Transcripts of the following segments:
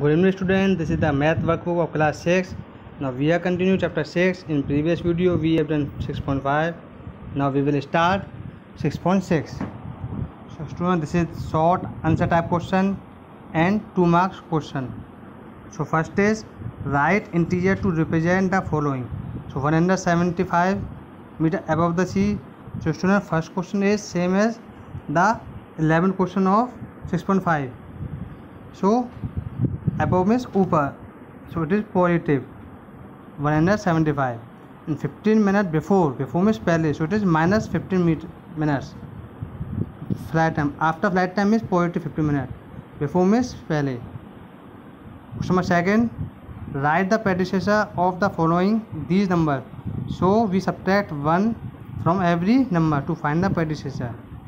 Good evening students, this is the math workbook of class 6. Now we are continuing chapter 6. In previous video we have done 6.5. Now we will start 6.6. So students, this is short answer type question and 2 marks question. So first is write integer to represent the following. So 175 meter above the sea. So students, first question is same as the 11th question of 6.5. So above means ऊपर, so it is positive 175. In 15 minutes before means पहले, so it is minus 15 minutes. Flight time, after flight time is positive 15 minutes, before means पहले. Question number second, write the predecessor of the following these number. So we subtract 1 from every number to find the predecessor.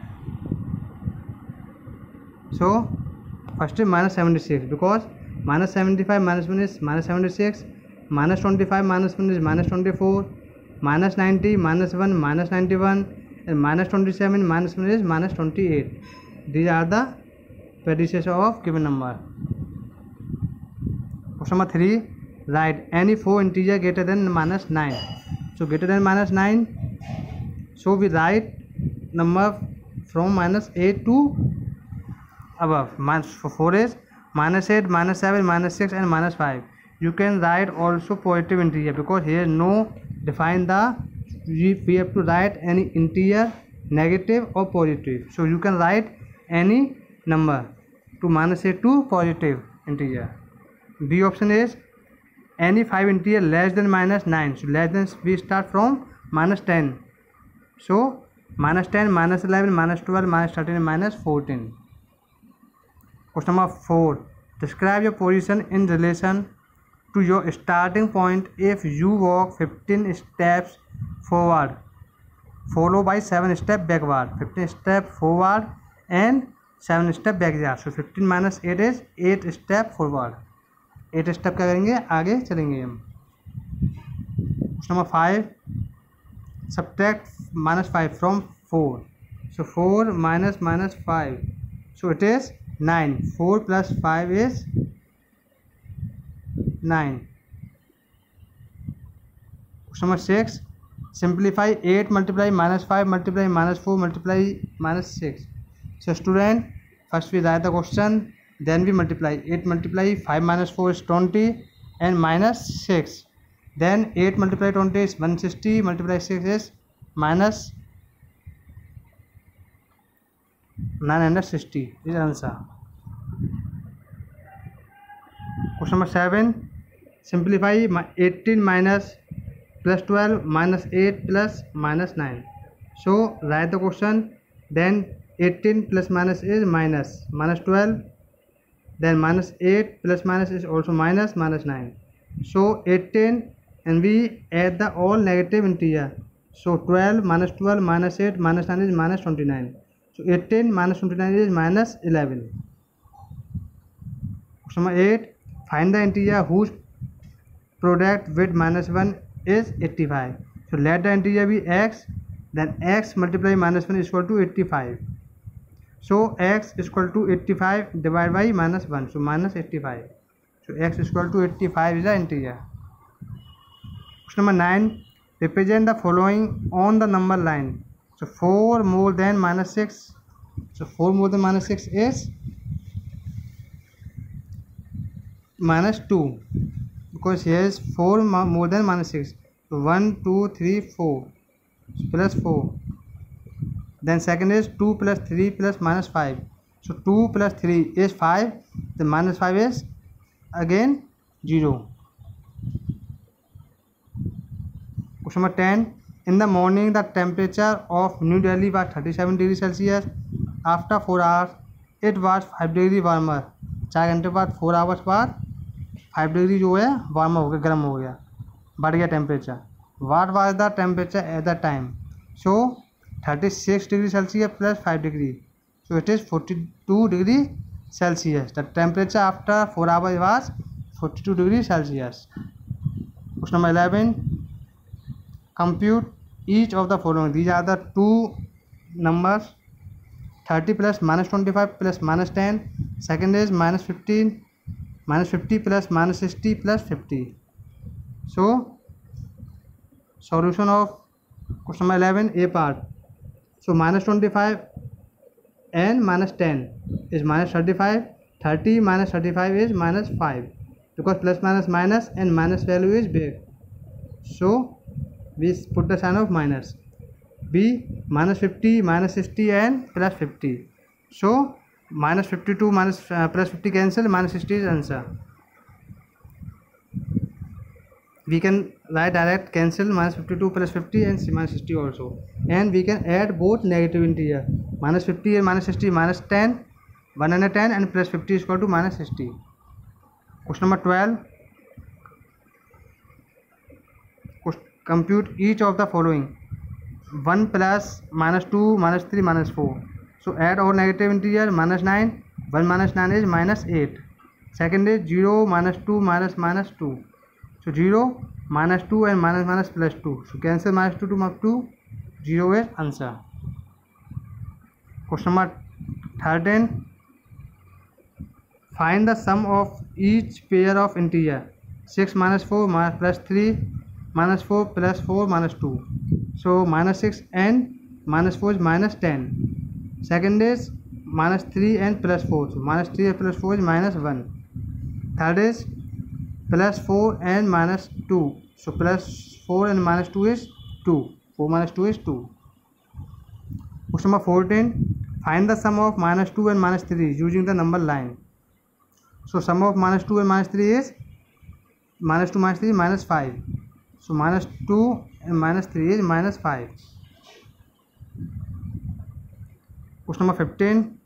So first is minus 76, because minus 75 minus 1 is minus 76, minus 25 minus 1 is minus 24, minus 90 minus 1 minus 91, and minus 27 minus 1 is minus 28. These are the predecessor of given number. Question number 3, write any 4 integer greater than minus 9. So greater than minus 9, so we write number from minus 8 to above. 4 is minus 8, minus 7, minus 6 and minus 5. You can write also positive integer, because here no define the, we have to write any integer negative or positive. So you can write any number to minus 8 to positive integer. B option is any 5 integer less than minus 9. So less than, we start from minus 10. So minus 10, minus 11, minus 12, minus 13 and minus 14. Question number 4, describe your position in relation to your starting point if you walk 15 steps forward followed by 7 steps backward. 15 steps forward and 7 steps backward. So 15 minus 8 is 8 steps forward. 8 step क्या करेंगे, आगे चलेंगे हम. Question number 5, subtract minus 5 from 4. So 4 minus 5, so it is 9. 4 plus 5 is 9. Question number 6, simplify 8 multiply minus 5 multiply minus 4 multiply minus 6. So student, first we write the question, then we multiply. 8 multiply 5 minus 4 is 20 and minus 6. Then 8 multiply 20 is 160, multiply 6 is minus 960 is answer. Question number 7, simplify 18 minus plus 12 minus 8 plus minus 9. So write the question, then 18 plus minus is minus 12, then minus 8 plus minus is also minus 9. So 18 and we add the all negative integer. So 12 minus 8 minus 9 is minus 29. So 18 minus 29 is minus 11. Question number 8, find the integer whose product with minus 1 is 85. So let the integer be x, then x multiply minus 1 is equal to 85. So x is equal to 85 divided by minus 1, so minus 85. So x is equal to 85 is the integer. Question number 9, represent the following on the number line. So 4 more than minus 6. So 4 more than minus 6 is minus 2, because here is 4 more than minus 6. So 1, 2, 3, 4, so plus 4. Then second is 2 plus 3 plus minus 5. So 2 plus 3 is 5. The minus 5 is again 0. Question number 10. In the morning the temperature of New Delhi was 37 degrees Celsius. After 4 hours it was 5 degree warmer. 4 घंटे बाद 4 hours बाद 5 degree जो है warmer हो गया, गर्म हो गया, बढ़ गया temperature. What was the temperature at that time? So 36 degree Celsius plus 5 degree. So it is 42 degree Celsius. The temperature after 4 hours was 42 degree Celsius. Question number 11. Compute each of the following. These are the two numbers. 30 plus minus 25 plus minus 10. Second is minus 15 minus 50 plus minus 60 plus 50. So solution of question number 11, A part. So minus 25 and minus 10 is minus 35. 30 minus 35 is minus 5, because plus minus minus and minus value is big, so we put the sign of minus. B, minus 50 minus 60 and plus 50, so minus 52 minus plus 50 cancel, minus 60 is answer. We can write direct cancel minus 52 plus 50 and minus 60 also, and we can add both negative integer. Minus 50 and minus 60, minus 10, 110 and plus 50 is equal to minus 60. Question number 12. Compute each of the following: 1 plus minus 2 minus 3 minus 4. So add all negative integer. Minus 9, 1 minus 9 is minus 8. Second is 0 minus 2 minus minus 2. So 0 minus 2 and minus minus plus 2. So cancel minus 2 to 2. 0 is answer. Question number 13. Find the sum of each pair of integer. 6 minus 4 plus 3 minus 4 plus 4 minus 2. So minus 6 and minus 4 is minus 10. Second is minus 3 and plus 4. So minus 3 and plus 4 is minus 1. Third is plus 4 and minus 2. So plus 4 and minus 2 is 2. 4 minus 2 is 2. Question number 14. Find the sum of minus 2 and minus 3 using the number line. So sum of minus 2 and minus 3 is minus 2 minus 3 minus 5. So minus 2 and minus 3 is minus 5. Question number 15.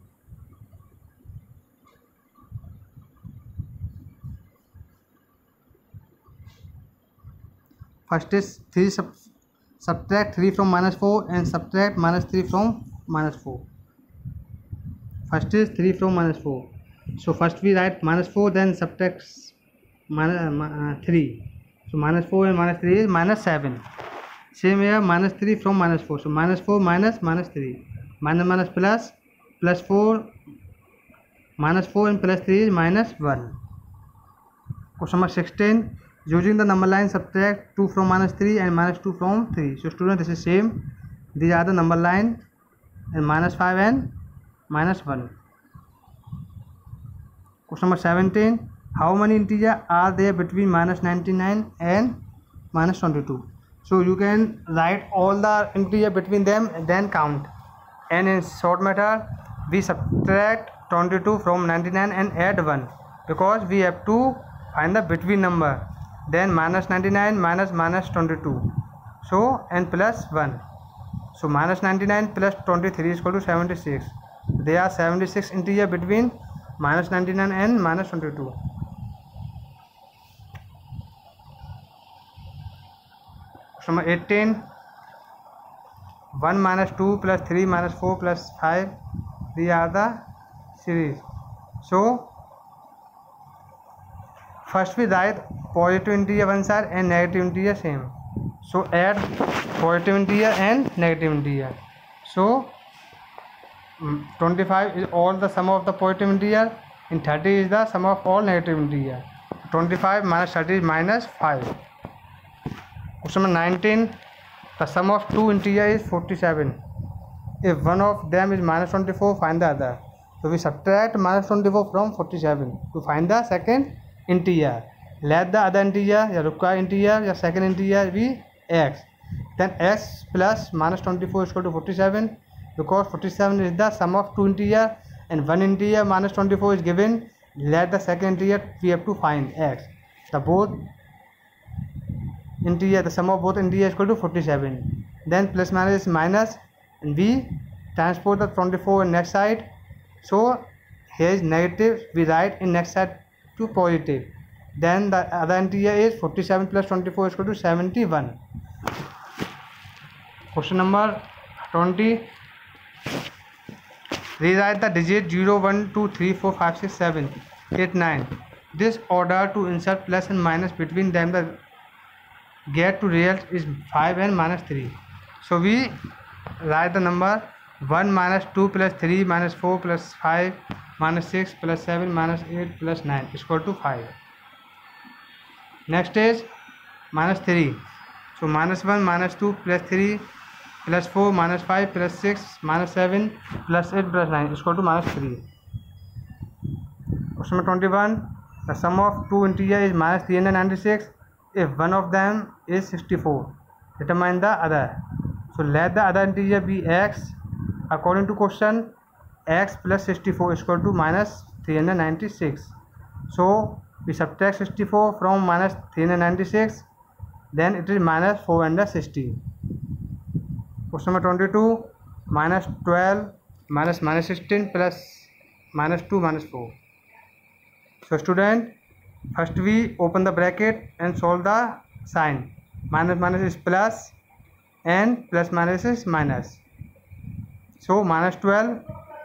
First is 3 subtract 3 from minus 4 and subtract minus 3 from minus 4. First is 3 from minus 4. So first we write minus 4, then subtract minus 3. So minus 4 and minus 3 is minus 7. Same here, minus 3 from minus 4. So minus 4 minus minus 3. Minus minus plus, plus 4. Minus 4 and plus 3 is minus 1. Question number 16. Using the number line, subtract 2 from minus 3 and minus 2 from 3. So student, this is same. These are the number line, and minus 5 and minus 1. Question number 17. How many integers are there between minus 99 and minus 22? So you can write all the integers between them and then count. And in short method, we subtract 22 from 99 and add 1, because we have to find the between number. Then minus 99 minus minus 22. So and plus 1. So minus 99 plus 23 is equal to 76. There are 76 integers between minus 99 and minus 22. Question number 18. 1 minus 2 plus 3 minus 4 plus 5. These are the series. So first we write positive integer one side and negative integer same. So add positive integer and negative integer. So 25 is all the sum of the positive integer, and 30 is the sum of all negative integer. 25 minus 30 is minus 5. Question number 19. The sum of two integers is 47. If one of them is minus 24, find the other. So we subtract minus 24 from 47 to find the second integer. Let the other integer, the required integer, the second integer be x. Then x plus minus 24 is equal to 47, because 47 is the sum of two integers and one integer minus 24 is given. Let the second integer we have to find x. The both integer, the sum of both integers is equal to 47. Then plus minus is minus, and we transport the 24 in next side. So here is negative, we write in next side to positive. Then the other integer is 47 plus 24 is equal to 71. Question number 20. Rewrite the digit 0, 1, 2, 3, 4, 5, 6, 7, 8, 9. This order to insert plus and minus between them, the get to real is 5 and minus 3. So we write the number 1 minus 2 plus 3 minus 4 plus 5 minus 6 plus 7 minus 8 plus 9 is equal to 5. Next is minus 3. So minus 1 minus 2 plus 3 plus 4 minus 5 plus 6 minus 7 plus 8 plus 9 is equal to minus 3. Question number 21. The sum of two integers is minus 396 if one of them is 64. Determine the other. So let the other integer be x. According to question, x plus 64 is equal to minus 396. So we subtract 64 from minus 396, then it is minus 460. Question number 22. Minus 12 minus minus 16 plus minus 2 minus 4. So student, first we open the bracket and solve the sign. Minus minus is plus and plus minus is minus. So minus 12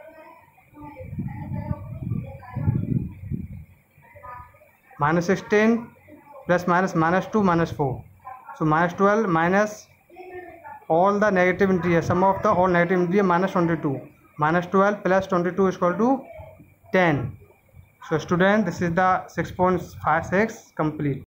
minus 16 plus minus minus 2 minus 4. So minus 12 minus all the negative integers, sum of the all negative integers minus 22. Minus 12 plus 22 is equal to 10. So student, this is the 6.56 complete.